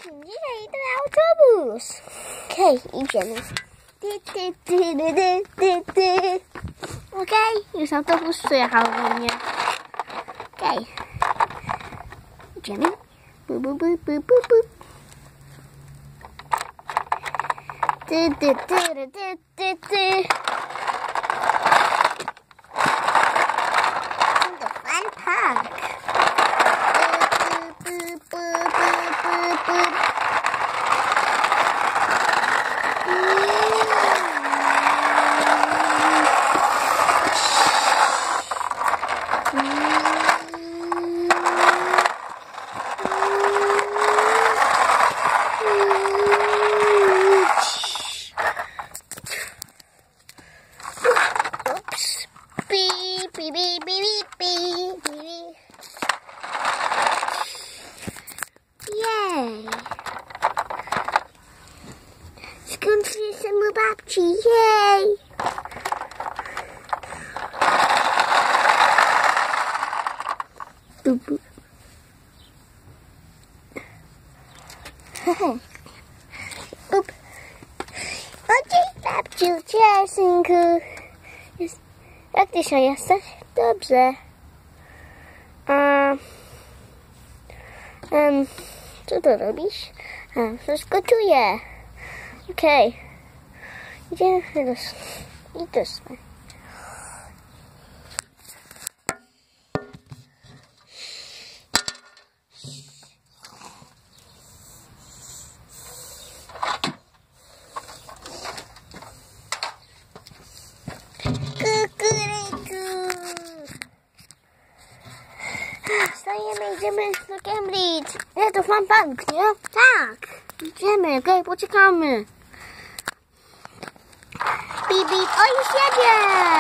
Dzisiaj idę na autobus. Okej, idziemy. Okej, już autobus przyjechał do mnie. Okej. Idziemy. Bu, bu, bu, bu, bu, bu. The fun park. Oops. Beep, beep, beep, beep, beep, beep. Yay. Skończyli się u babci. Jej. Bup, bup. Bup. O, cześć babciu, cześć synku. Jak dzisiaj jesteś? Dobrze. Co tu robisz? Wszystko czuję. Okej. Idziemy do spać. Stajemy, idziemy do Cambridge. Nie, to Fun Park, nie? Tak. Idziemy, okej, poczekamy. Bip, bip, o, już jedzie.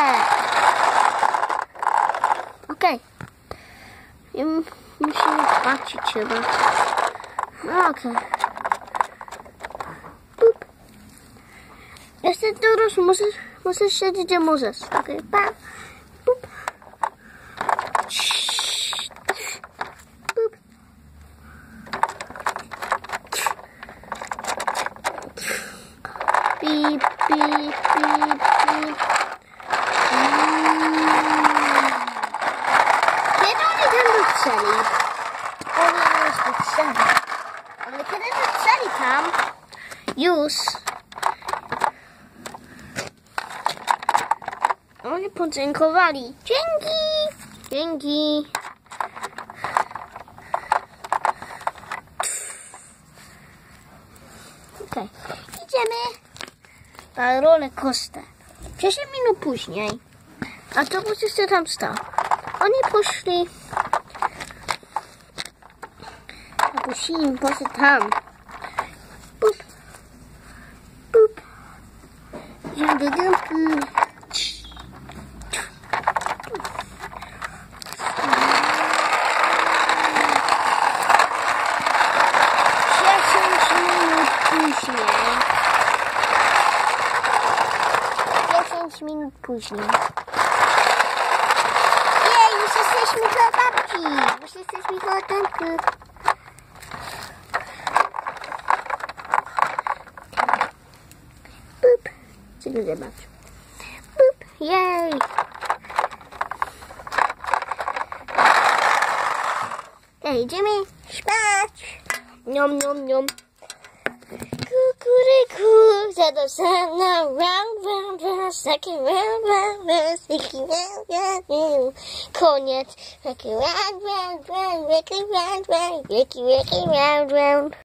Okej. Musimy płacić chyba. Okej. Bup. Jesteś dorosły, możesz siedzieć, gdzie możesz. Okej, pa. Bup. Beep, beep, beep, beep. Kiedy oni tam dotrzeli? Oni już dotrzeli. Ale kiedy dotrzeli tam, już oni podziękowali. Dzięki! Dzięki! Okej, idziemy na roller coaster. 10 minut później autobus jeszcze tam stał. Oni poszli. Musimy poszli tam. Bup. Bup. Minut później. Jej, już jesteśmy koło babci. Już jesteśmy koło tamtych. Bup. Co tu zobacz? Bup. Jej. Ej, idziemy spać. Niom, niom, niom. Kukuryku, zado sana, round, round, round, second round, round, round, second round, round, round. Koniec. Rocky round, round, round, rocky round, round, rocky round, round.